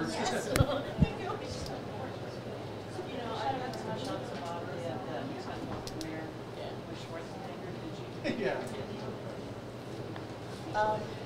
Yes. You know, I had some shots of Aubrey at the Newfoundland premiere with Schwarzenegger. Did you? Yeah.